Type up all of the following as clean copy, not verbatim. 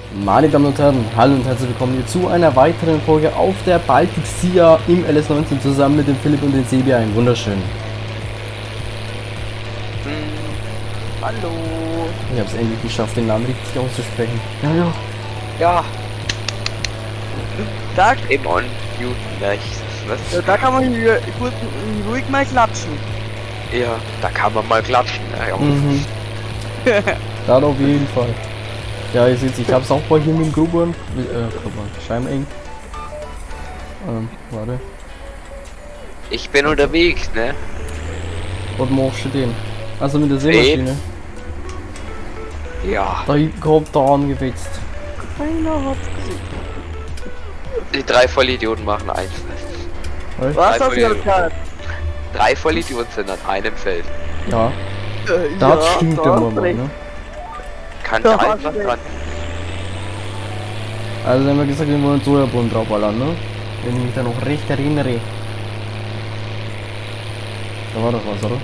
Meine Damen und Herren, hallo und herzlich willkommen hier zu einer weiteren Folge auf der Baltic Sea im LS19 zusammen mit dem Philipp und dem Sebi. Ein wunderschön. Hallo. Ich habe es endlich geschafft, den Namen richtig auszusprechen. Ja. Da, Im On Newton rechts. Was? da kann man hier gut ruhig mal klatschen. Ja, da kann man mal klatschen. Ja. Mhm. Dann auf jeden Fall. Ja, ihr seht, ich hab's auch bei hier mit dem Grubern. Scheimeng. Warte. Ich bin unterwegs, ne? Was machst du den? Also mit der Seemaschine. Ja. Da kommt da angewetzt. Keiner hat's gesehen. Die drei Vollidioten machen eins. Was? Was hast du gesagt? 3 Vollidioten sind an einem Feld. Ja, das stimmt da immer hast mal, recht. ne? Kann Da kein hast was du dran. Also haben wir gesagt, wir wollen Sojabohnen draufballern, ne? Wenn ich mich da noch recht erinnere. Da war doch was, oder?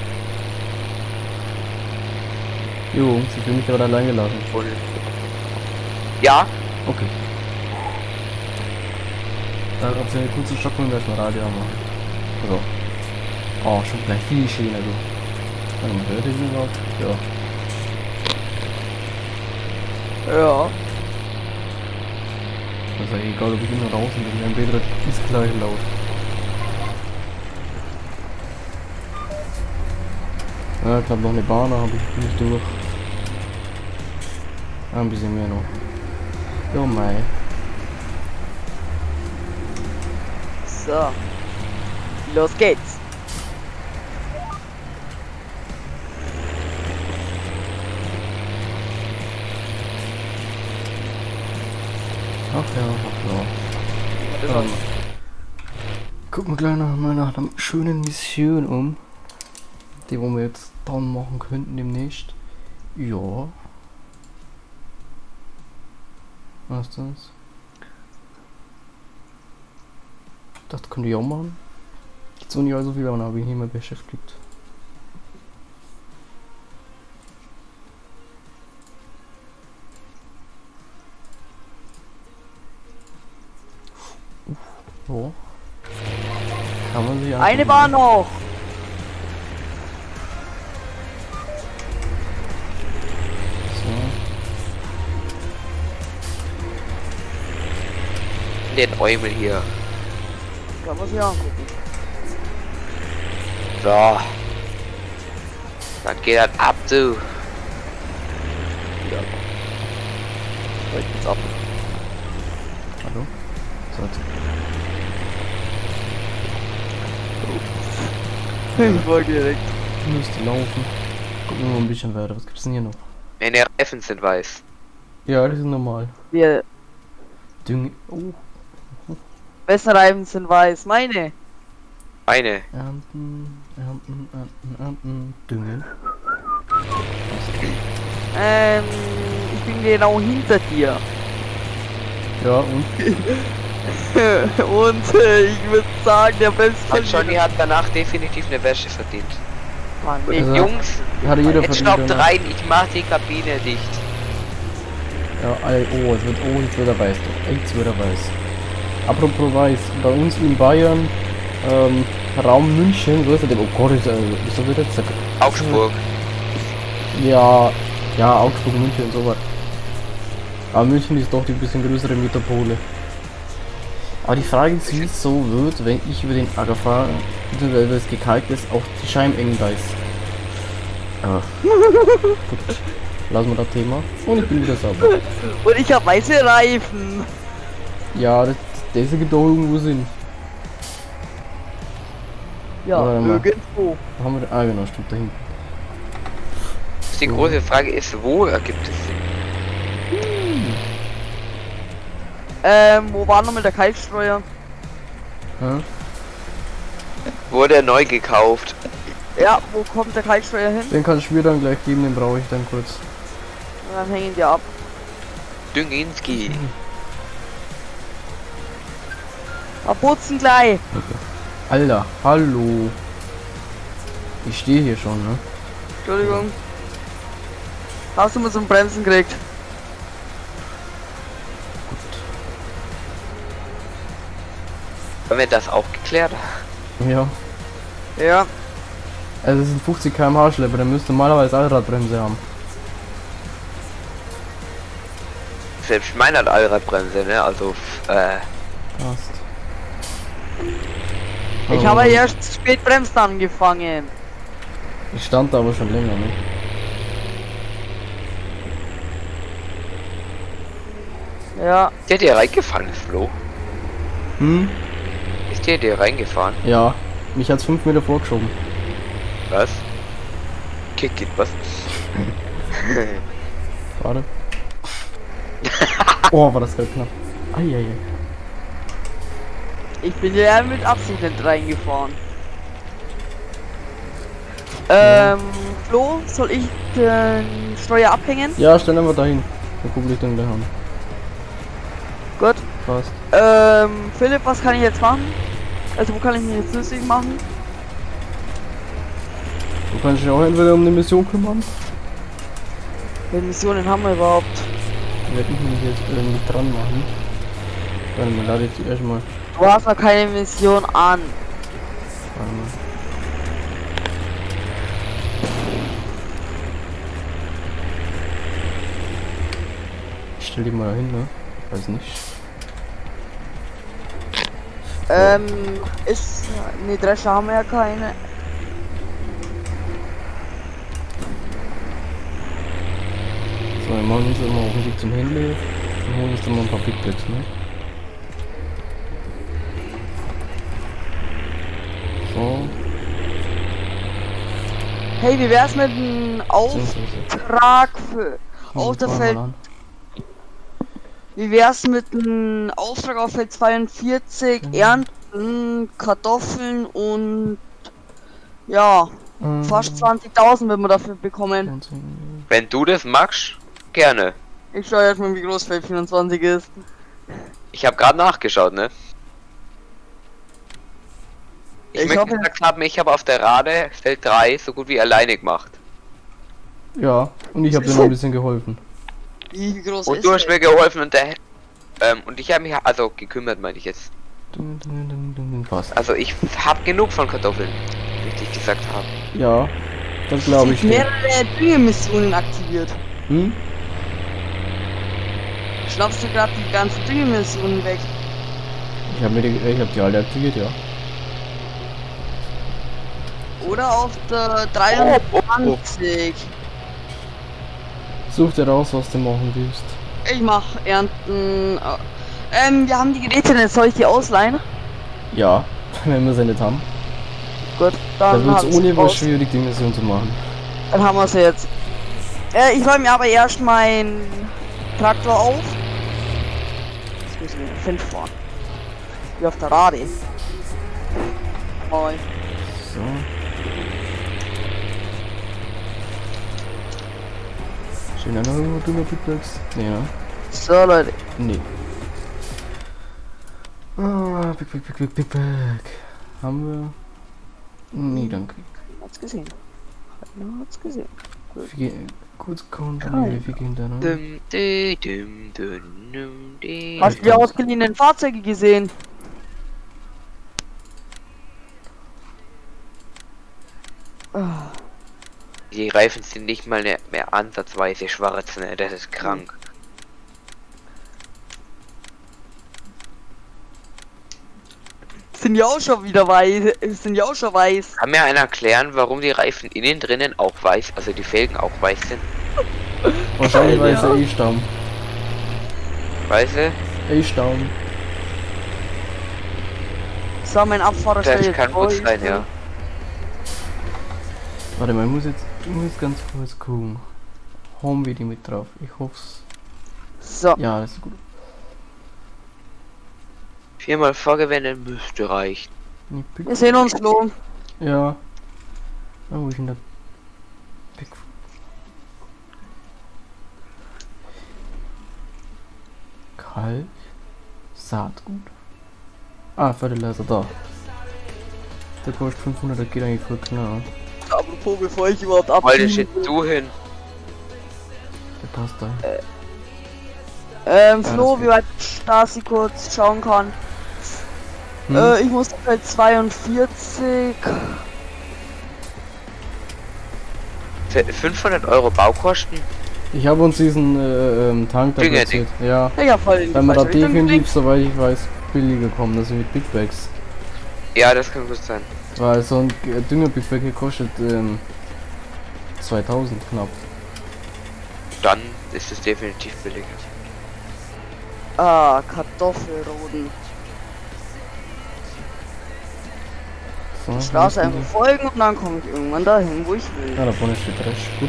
Jo, sie fühlen mich gerade allein gelassen. Voll. Ja, Okay. Dann ob sie eine kurze Stockung und erstmal Radio anmachen. So. Oh, schon gleich viel schöner, du. Warte mal, hört ihr sie überhaupt? Ja. Ja. Das ist ja egal, ob ich immer raus und wenn ein Bild ist gleich laut. Ja, ich glaube noch eine Bahn, habe ich nicht durch. Ein bisschen mehr noch. Ja, mei. So. Los geht's. Ach ja. Gucken wir gleich noch mal nach einer schönen Mission um. Die wo wir jetzt dann machen könnten demnächst. Ja. Was ist das? Das könnte ich auch machen. Jetzt so nicht allzu viel, aber dann habe ich nicht mehr beschäftigt. So. Kann man sich Eine Bahn noch. So. den Eumel hier. Kann man sich angucken. So. Dann geht das ab, du. Ja. Heute geht's ab. Hallo? So. Ich wollte direkt. Müsste laufen. Gucken wir mal ein bisschen weiter. Was gibt's denn hier noch? Meine Reifen sind weiß. Ja, das ist normal. Wir Dünge. Oh. besten Reifen sind weiß. Meine. Eine. Ernten. Düngen. Ich bin genau hinter dir. Ja, und? Und ich würde sagen, der beste. Und Johnny hat danach definitiv eine Wäsche verdient. Mann, Also, Jungs, hat jeder jetzt verdient, stoppt oder? rein, ich mach die Kabine dicht. Ja, jetzt wird er weiß doch. Jetzt wird er weiß. Apropos weiß, bei uns in Bayern, Raum München, wo ist er denn? Oh Gott, ist so wird jetzt Augsburg. Ja, Augsburg, München und so was. Aber München ist doch die bisschen größere Metropole. Aber die Frage ist, wie es so wird, wenn ich über den Acker fahre, beziehungsweise wenn es gekalkt ist, auch die Scheiben eng da ist. Aber gut, lassen wir das Thema. Und ich bin wieder sauber. Und ich habe weiße Reifen. Ja, das gibt doch irgendwo Sinn. Ja, Warte mal. irgendwo. Da haben wir, genau, stimmt da hinten. Die große Frage ist, wo ergibt es Sinn? Wo war noch mit der Kalkstreuer? Ja? Wurde er neu gekauft? Ja, wo kommt der Kalkstreuer hin? Den kannst du mir dann gleich geben, den brauche ich dann kurz. Und dann hängen die ab. Dünginski. Abputzen gleich. Alter, hallo. Ich stehe hier schon, ne? Entschuldigung. Hast du mal zum Bremsen gekriegt? Haben wir das auch geklärt? Ja. Ja. Also es sind 50 km/h Schlepper, der müsste normalerweise Allradbremse haben. Selbst meiner hat Allradbremse, ne? Also, Passt. Ich habe erst spät bremst angefangen. Ich stand da aber schon länger, ne? Ja. ist der dir reingefahren, Flo? Hm? Ist der dir reingefahren? Ja. Mich hat's 5 Meter vorgeschoben. Was? Kick it, was? Warte. Oh, war das gerade knapp. Eieiei. Ich bin ja mit Absicht nicht reingefahren. Flo, soll ich den Steuer abhängen? Ja, stell einfach dahin. Dann guck ich den gleich an. Gut. Passt. Philipp, was kann ich jetzt machen? Also wo kann ich mich jetzt lustig machen? Du kannst dich auch entweder um eine Mission kümmern. Welche Missionen haben wir überhaupt? Werde ich mich jetzt irgendwie dran machen. Warte mal, lade ich die erstmal. Du hast noch keine Mission an. Warte mal. Ich stell die mal dahin, ne? Weiß nicht. Ist. Ne, Drescher haben wir ja keine. So, wir machen uns immer auf den Weg zum Händler und holen uns dann mal ein paar Big Bags, ne? So. Hey, wie wär's mit einem Auftrag für auf der Feld? Wie wär's mit einem Auftrag auf Feld 42? Ernten, Kartoffeln und ja, fast 20.000 wenn wir dafür bekommen. Wenn du das magst, gerne. Ich schau jetzt mal, wie groß Feld 24 ist. Ich habe gerade nachgeschaut, ne? Ich Ich möchte hoffe- gesagt haben, ich habe auf der Rade Feld 3 so gut wie alleine gemacht. Ja, und ich habe dir noch ein bisschen geholfen. Wie groß Und ist du hast Feld? mir geholfen und und ich habe mich also gekümmert, meine ich jetzt. Passt. Also ich habe genug von Kartoffeln, wie ich gesagt habe. Ja, das glaube ich. Sind mehrere Düngemissionen aktiviert. Hm? Schnappst du gerade die ganzen Düngemissionen weg? Ich habe die alle aktiviert, ja. Oder auf der 23. Such dir raus, was du machen willst. Ich mach Ernten. Wir haben die Geräte nicht. Soll ich die ausleihen? Ja, wenn wir sie nicht haben. Gut, Da dann wird hab es ich's ohne was raus. schwierig, die Mission zu machen. Dann haben wir sie jetzt. Ich räume mir aber erst meinen Traktor auf. Jetzt müssen wir den Fendt fahren. Wie auf der Rade. Moin. So. Stehen da noch irgendwo drüber Big Bags? Nee, ne? So Leute. Nee. Ah, Big Bag. Haben wir? Nee, danke. Hat's gesehen. Hat's gesehen. Kurz kontrollieren, wie gehen da noch? Hast du die ausgeliehenen Fahrzeuge gesehen? Ah, Die Reifen sind nicht mal mehr ansatzweise schwarz, ne? Das ist krank. sind ja auch schon wieder weiß. Sind ja auch schon weiß. Kann mir einer erklären, warum die Reifen innen drinnen auch weiß, also die Felgen auch weiß sind? Wahrscheinlich weil es Ja. E-Stamm. Weißt du? E-Stamm. So, mein Abfahrer steht Das jetzt kann gut vor. sein, ja. Warte mal, ich muss ganz kurz gucken. Haben wir die mit drauf? Ich hoff's. So. Ja, das ist gut. 4-mal vorgewendet müsste reichen. Nicht Big Wir sehen uns, Flo. Ja. Ah, wo ist denn der Big Kalk. Saatgut. Ah, Fertilizer da. Der kostet 500, das geht eigentlich voll klar. Apropos, bevor ich überhaupt Alter, abfliegen steht du hin. Der passt da. Flo, das wie weit Stasi kurz schauen kann. Ich muss halt 42. 500 Euro Baukosten? Ich habe uns diesen Tank da platziert. Ja. Ja, voll. Weil wir da definitiv, soweit ich weiß, billiger kommen, das sind mit Big Bags. Ja, das kann gut sein. Weil so ein Dünger Big Bag hier kostet 2000 knapp. Dann ist es definitiv billiger. Ah, Kartoffelroden. So, Ich lasse einfach folgen und dann komme ich irgendwann dahin, wo ich will. Ja, da vorne steht recht gut.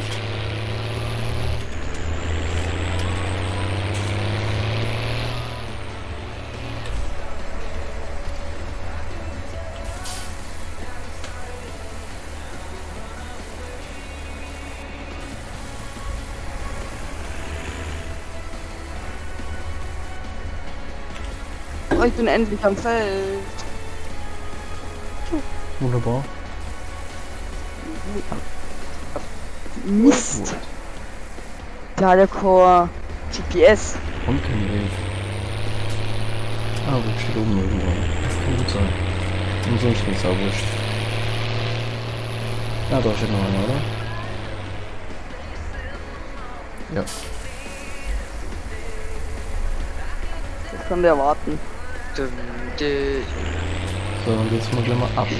Oh, ich bin endlich am Feld. Wunderbar. Mist. Da der Core GPS. Und kein Wave. Ah, wo steht oben irgendwo. Das kann gut sein. Und sonst nichts auch wurscht. Ja, da steht noch einer, oder? Ja. Das kann der warten. Dum, dum. So, dann geht's mal gleich mal ab.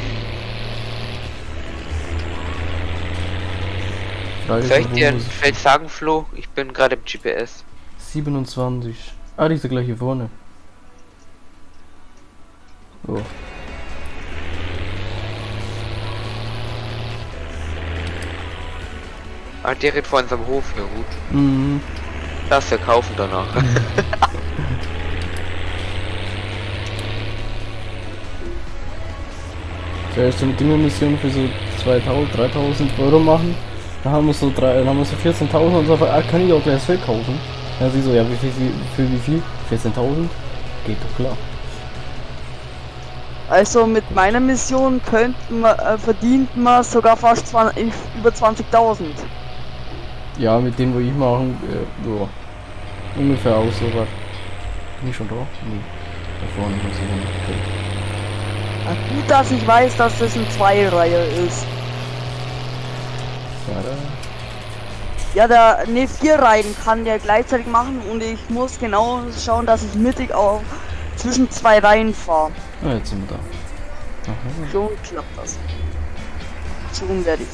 Frage Soll ich ist, wo dir muss vielleicht sagen, Flo? Ich bin gerade im GPS. 27. Ah, die ist ja gleich hier vorne. So. Ah, direkt vor unserem Hof, ja gut. Mhm. Das verkaufen danach. Soll ich so eine Demo-Mission für so 2000, 3000 Euro machen? Dann haben wir so 14.000 und so, kann ich auch gleich das Feld kaufen? Ja, sie so, ja, für wie viel? 14.000? Geht doch klar. Also mit meiner Mission verdient man sogar fast über 20.000. Ja, mit dem, wo ich machen, ja, ungefähr auch so was. Bin ich schon da? Nee, da vorne muss ich noch. Okay. Gut, dass ich weiß, dass das eine Zweireihe ist. Ja, der ne 4 Reihen kann der gleichzeitig machen und ich muss genau schauen, dass ich mittig auch zwischen 2 Reihen fahre. Ah, jetzt sind wir da. Aha. Schon klappt das. Schon werde ich.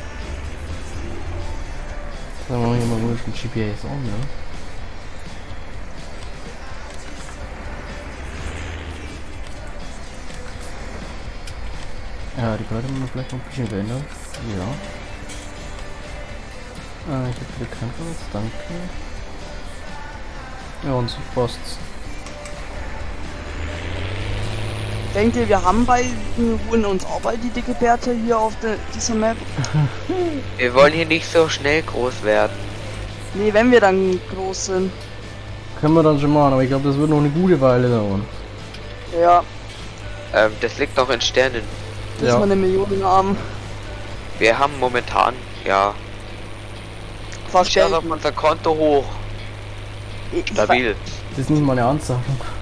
Dann machen wir hier mal ruhig mit GPS an, ne? Ja, die Karte muss man vielleicht noch ein bisschen verändern. Ja. Ah, ich habe wieder Krankheit, danke. Ja, und so passt's. Denkt ihr, wir holen uns auch bald die dicke Bärte hier auf dieser Map? Wir wollen hier nicht so schnell groß werden. Nee, wenn wir dann groß sind. Können wir dann schon machen, aber ich glaube, das wird noch eine gute Weile dauern. Ja, Das liegt noch in Sternen. bis Ja. wir eine Million haben. Wir haben momentan, ja, Fast Share auf unser Konto hoch. Stabil. Das ist nicht mal eine Anzahlung.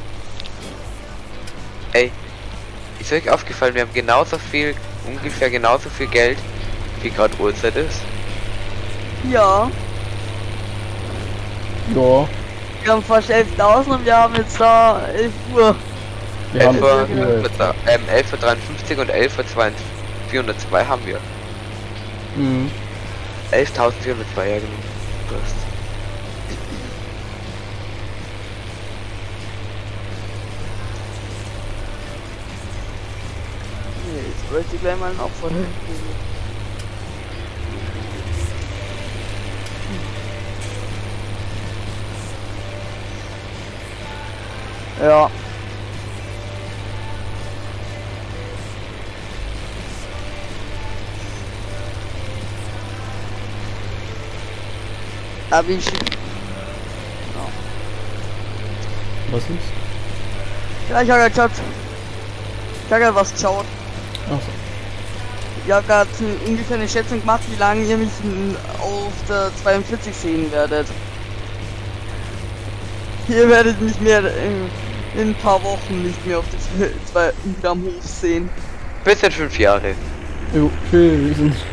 Ey, ist euch aufgefallen, wir haben genauso viel, ungefähr genauso viel Geld, wie gerade Uhrzeit ist? Ja, Ja. wir haben fast 11.000 und wir haben jetzt da 11 Uhr. Wir haben 11:53 und 11:402 haben wir. Mhm. 11.402, ja genau. Passt. Jetzt bräuchte ich gleich mal einen Opfer. Ja. Aber ich Was ist? ja, ich habe gerade was geschaut. Achso. Ich habe gerade ungefähr eine Schätzung gemacht, wie lange ihr mich auf der 42 sehen werdet. Ihr werdet mich mehr in ein paar Wochen nicht mehr auf das Feld, weil wieder am Hof sehen. Bis in 5 Jahre. Jo, okay, wir sind.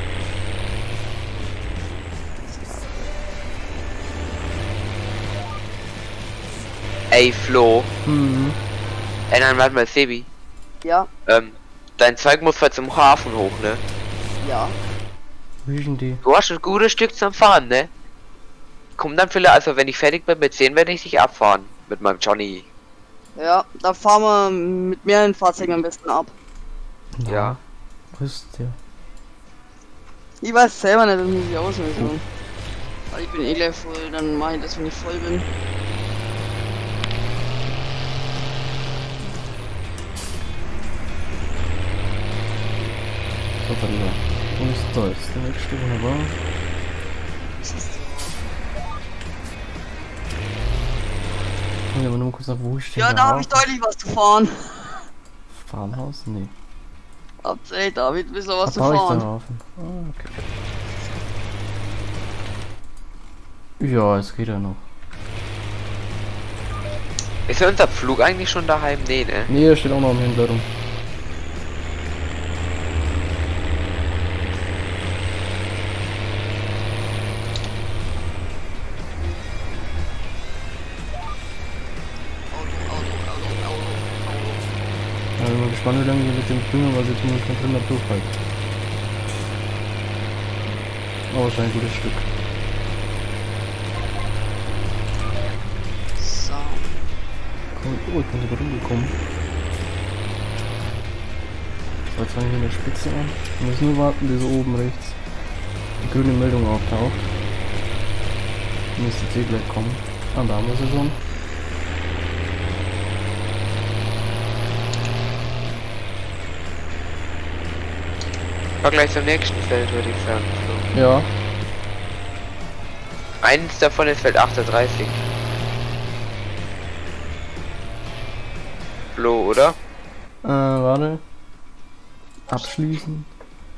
Ey, Flo. Mhm. Nein, warte mal, Sebi. Ja, Dein Zeug muss halt zum Hafen hoch, ne? ja. Wie ist denn die? Du hast ein gutes Stück zum Fahren, ne? Komm dann vielleicht, also wenn ich fertig bin mit 10, werde ich dich abfahren. Mit meinem Johnny. Ja, da fahren wir mit mehreren Fahrzeugen am besten ab. Ja. Wo ist der? Ich weiß selber nicht, das muss ich auswählen. Weil ich bin eh gleich voll, dann mache ich das, wenn ich voll bin. So, dann da. Wo ist da jetzt? Der nächste wunderbar. Ich aber nur kurz nach, wo ich denn Ja, da habe ich deutlich was zu fahren. Farmhaus? Nee. Hauptsächlich, David, willst du was zu Da hab ich den fahren? Hafen. Ah, okay. Ja, es geht ja noch. Ist unser Flug eigentlich schon daheim? Nee, ne? Nee, er steht auch noch am Händler rum. Ja, ich bin mal gespannt, wie lange wir mit dem Dünger, was ich zumindest von drin durchhalten. Aber wahrscheinlich ein gutes Stück. So. Oh, ich bin sogar rumgekommen. So, jetzt fange ich hier eine Spitze an. Wir müssen nur warten, bis oben rechts die grüne Meldung auftaucht. Die müsste jetzt eh gleich kommen. Ah, da haben wir sie schon. War gleich zum nächsten Feld, würde ich sagen. So. Ja. Eins davon ist Feld 38. Flo, oder? Warte. Abschließen.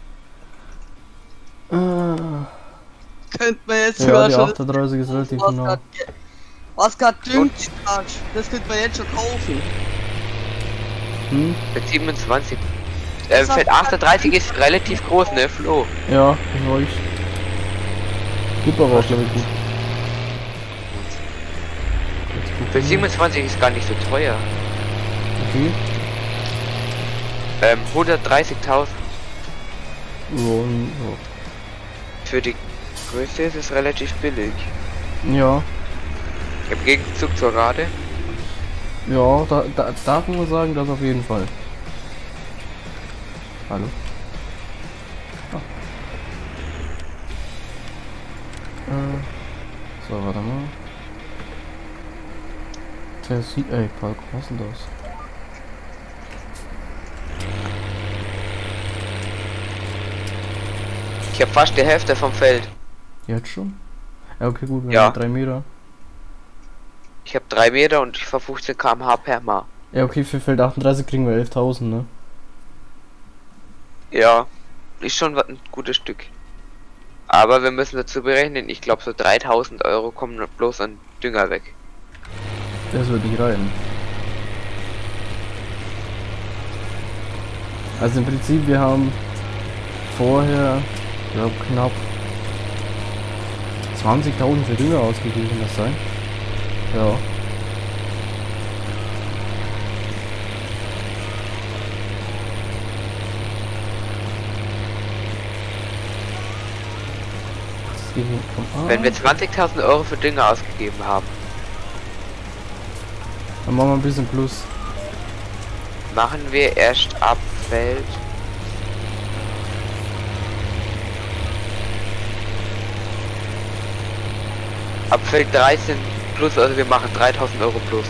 Könnte man jetzt Ja, sogar die schon. 38 ist relativ Was genau. grad düngt, das könnte man jetzt schon kaufen. Hm? Feld 27. Feld 38 ist relativ groß, ne, Flo? Ja, ich weiß. Gibt aber auch, glaube ich, gut. Jetzt gucken Feld wir. 27 ist gar nicht so teuer. Okay. 130.000. Ja, ja. Für die Größe ist es relativ billig. Ja, Im Gegenzug zur Rade. ja, da darf man sagen, das auf jeden Fall. Hallo? Ah. So, warte mal. Der sieht, ey, Falk, was ist denn das? Ich habe fast die Hälfte vom Feld. Jetzt schon? Ja, okay, gut, wir Ja. haben 3 Meter. Ich habe 3 Meter und ich fahre 15 km/h per Mal. Ja, okay, für Feld 38 kriegen wir 11.000, ne? Ja, ist schon ein gutes Stück. Aber wir müssen dazu berechnen, ich glaube so 3.000 Euro kommen bloß an Dünger weg. Das wird nicht rein. Also im Prinzip, wir haben vorher, ich glaube, knapp 20.000 für Dünger ausgegeben, kann das sein? Ja. Das geht nicht vom Wenn wir 20.000 Euro für Dünger ausgegeben haben, Dann machen wir ein bisschen Plus. machen wir erst ab Feld. Ab Feld 13 plus, also wir machen 3.000 Euro plus.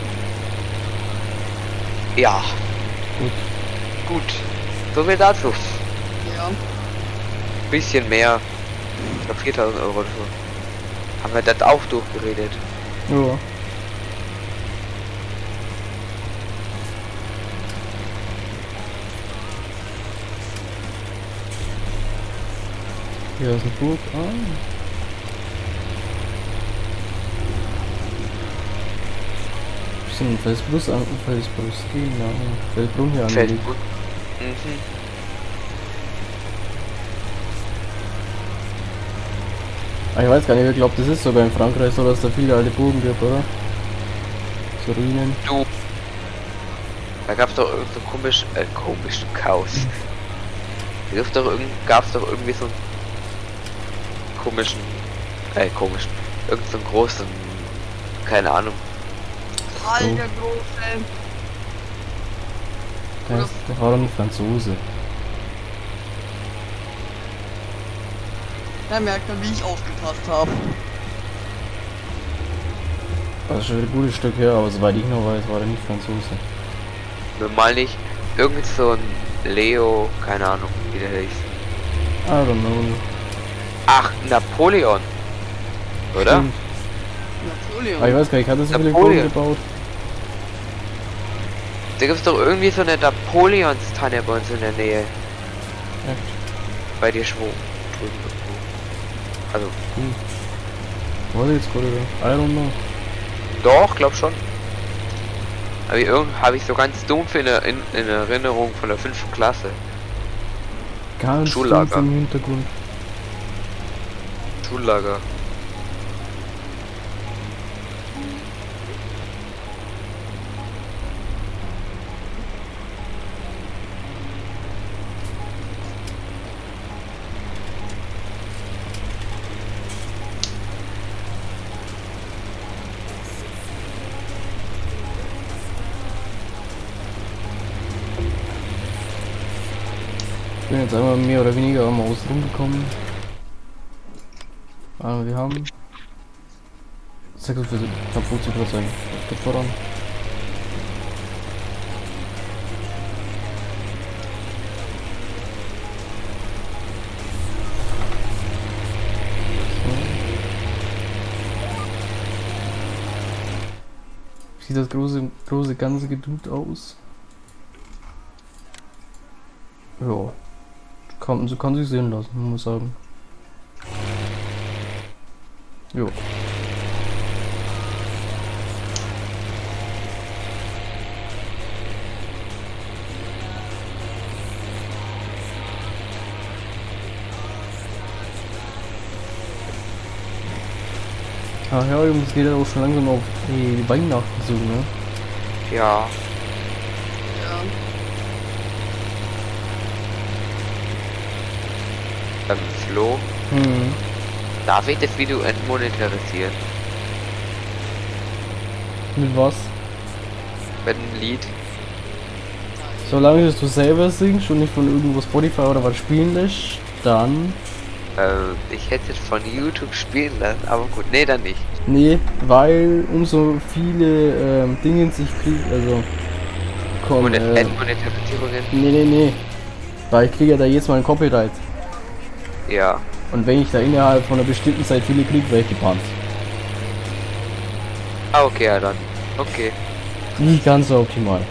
Ja, Gut. gut. So viel dazu. Ja. Bisschen mehr. Ich glaube 4.000 Euro oder so. Haben wir das auch durchgeredet. Ja. Hier ist eine Burg. Ah. ist ein Felsbrust an Felsbrust, genau. Feldbrunn hier angelegt. Feldbrunn. Mhm. Ah, ich weiß gar nicht, wer glaubt, das ist sogar in Frankreich so, dass da viele alte Burgen gibt, oder? So Ruinen. Du. Da gab's doch irgend so komisch Chaos. Da gab's doch irgendwie so einen komischen, irgend so einen großen, keine Ahnung. Alter große. Der war doch ein Franzose. Da merkt man, wie ich aufgepasst habe. Das ist schon ein gutes Stück her, aber soweit ich noch weiß, war der nicht Franzose. Normal nicht. Irgend so ein Leo, keine Ahnung, wie der heißt. I don't know. Ach, Napoleon. Oder? Stimmt. Napoleon. Ah, ich weiß gar nicht, hat er so viele Napoleon. Burgen gebaut? Da gibt's doch irgendwie so eine Napoleonstanne bei uns in der Nähe. Echt? Bei dir schwung. Drüben irgendwo. Also, Was jetzt gerade da? I don't know. doch, glaub schon. Aber habe ich so ganz dumpf in Erinnerung von der 5. Klasse. Ganz Schullager. dumpf im Hintergrund. Schullager. Ich bin jetzt einmal mehr oder weniger am Haus rumgekommen. Wir haben 46, knapp 50%. Das geht voran. So. Sieht das große ganze Geduld aus? Ja. Kann sich sehen lassen, muss sagen. Jo. Ach ja, Jungs, geht ja auch schon langsam auf die Weihnachten zu, ne? Ja. Ja. Flo, Hm. darf ich das Video entmonetarisieren? Mit was? Mit einem Lied? Solange du selber singst und nicht von irgendwo Spotify oder was spielen lässt, dann... Ich hätte es von YouTube spielen lassen, aber gut, nee, dann nicht. Nee, weil umso viele Dinge sich kriegt, also... Komm, Entmonetarisierungen? nee. Weil ich kriege ja da jetzt mal ein Copyright. Ja. Und wenn ich da innerhalb von einer bestimmten Zeit viele kriege, werde ich gebannt. Ah, okay, ja dann. Okay. Nicht ganz so optimal.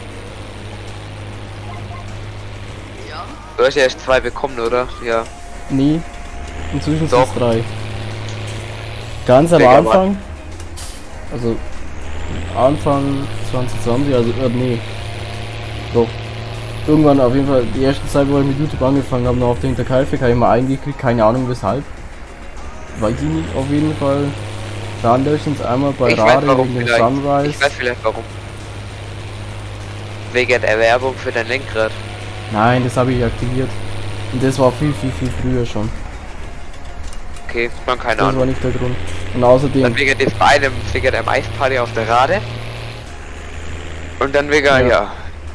Ja. Du hast ja erst 2 bekommen, oder? Ja. Nee, inzwischen sind Doch. es 3. Ganz am Digga, Anfang, also Anfang 2020, also nee, doch. Irgendwann auf jeden Fall, die erste Zeit, wo ich mit YouTube angefangen habe, noch auf der Hinterkaifeck, habe ich mal eingekriegt, keine Ahnung weshalb. Weiß ich nicht, auf jeden Fall. Dann löschen einmal bei Ich weiß Rade warum wegen dem vielleicht. Sunrise. Ich weiß vielleicht warum. Wegen der Werbung für dein Lenkrad. Nein, das habe ich aktiviert. Und das war viel früher schon. Okay, man keine Das war Ahnung. nicht der Grund. Und außerdem, Dann wegen der Eisparty auf der Rade. Und dann wegen, Ja. ja.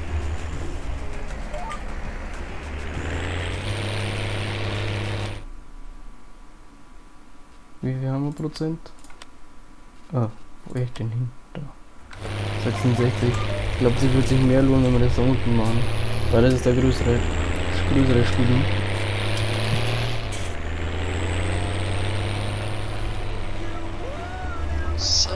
wie viel haben wir Prozent? Ah, wo ich denn hin? Da. 66. Ich glaube, sie wird sich mehr lohnen, wenn wir das da unten machen. Weil das ist der größere Studium. So.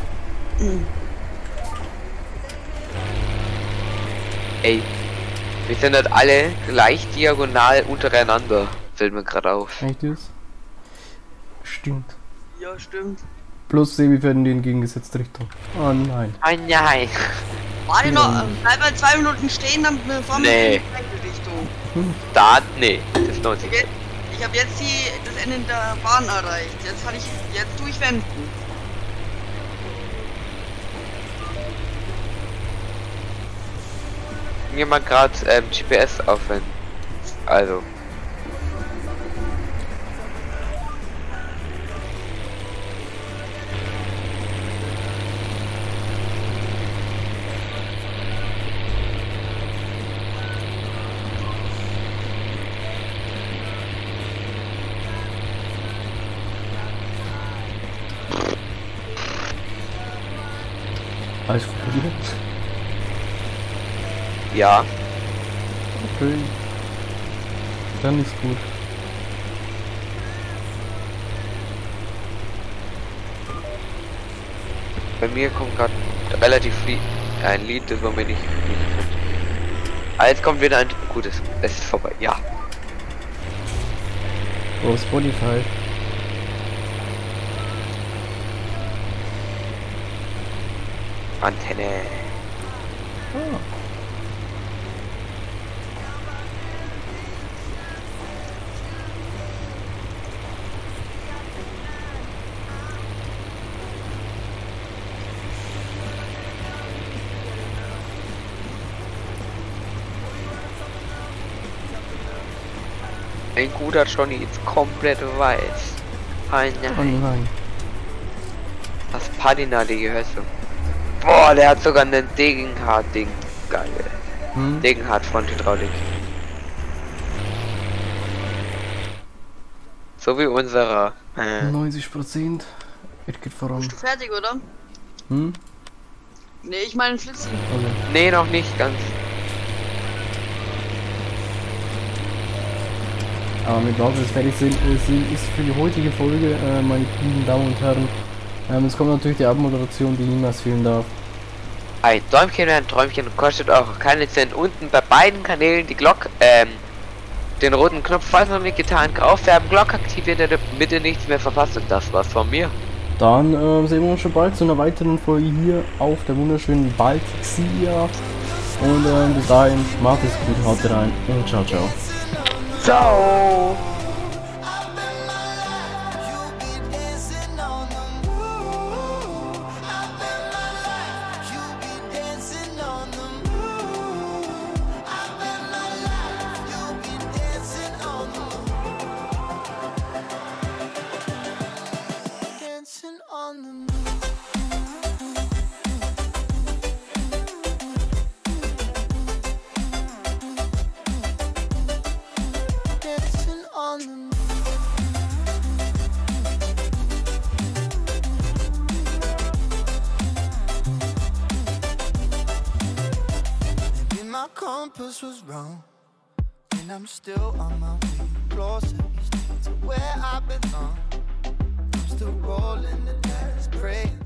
Ey. Wir sind halt alle gleich diagonal untereinander. Fällt mir gerade auf. Echt ist? Stimmt. Ja, stimmt. Plus Sebi fährt in die entgegengesetzte Richtung. Oh nein. Ein Nein. Warte noch, bleib mal 2 Minuten stehen, dann fahren wir Nee. in die Richtung. Da, nee, das lohnt sich. Ich habe jetzt das Ende der Bahn erreicht. Jetzt tue ich wenden. Jemand gerade GPS aufwenden. Also. Alles gut bei dir? Ja. Okay. Dann ist gut. Bei mir kommt gerade relativ viel ein Lied, das war mir nicht. Ah, jetzt kommt wieder ein gutes. Es ist vorbei. Ja. Oh, Spotify. Antenne. Ah. Ein guter Johnny ist komplett weiß. Ein Oh nein. Das Padina, die gehört so. Boah, der hat sogar einen Degenhardt-Ding. Geil. Degenhardt von Hydraulik. So wie unserer. 90%. Es geht voran. Bist du fertig, oder? Hm? Nee, ich meine Flitzen. Okay. Nee, noch nicht ganz. Aber mit was wir fertig sind, ist für die heutige Folge, meine lieben Damen und Herren. Es kommt natürlich die Abmoderation, die niemals fehlen darf. Ein Däumchen wäre ein Träumchen und kostet auch keine Cent. Unten bei beiden Kanälen die Glocke, den roten Knopf, falls noch nicht getan, auffärben, Glocke aktivieren, damit bitte nichts mehr verpasst. Und das war's von mir. Dann sehen wir uns schon bald zu einer weiteren Folge hier auf der wunderschönen Baltixia. Und bis dahin, macht es gut, haut rein und ciao, ciao. Ciao! My compass was wrong, and I'm still on my way closer to where I belong. I'm still rolling the dice, praying